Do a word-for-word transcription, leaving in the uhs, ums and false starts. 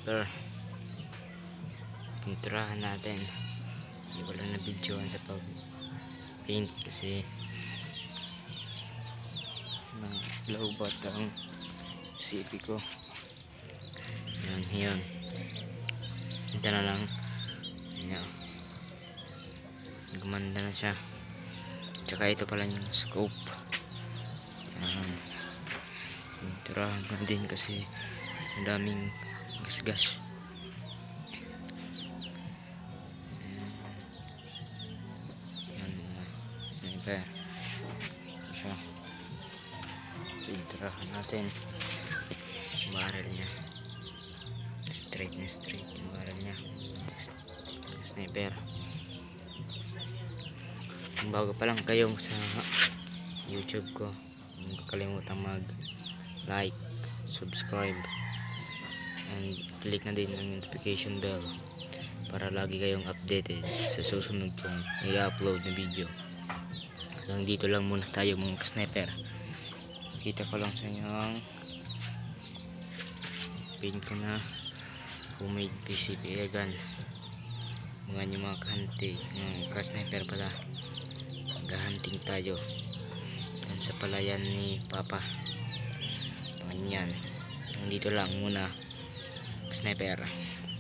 sniper. Pinturahan natin. Hindi ko lang na-videoan sa pag paint kasi ng low bat ang C P ko. Yan, yun. Ito na lang. Yan. Gumanda na siya. Tsaka ito pala yung scope. Yan. Pinturahan ko din kasi ang daming gas-gas. Yan. Sniper. Siya. Pinturahan natin barrel niya. Straight na straight yung barrel niya. Sniper. Kung bago pa lang kayong sa YouTube ko, huwag kalimutan mag like, subscribe, and click na din ang notification bell para lagi kayong updated sa susunod kong i-upload na video. Hanggang dito lang muna tayo mga sniper. Kita ko lang sa inyo ang paint ko na homemade P C B gun. Mga nyo mga kahanti, mga ka-sniper pala, gahanting tayo yan sa palayan ni Papa. Pangan yan. Dito lang muna sniper.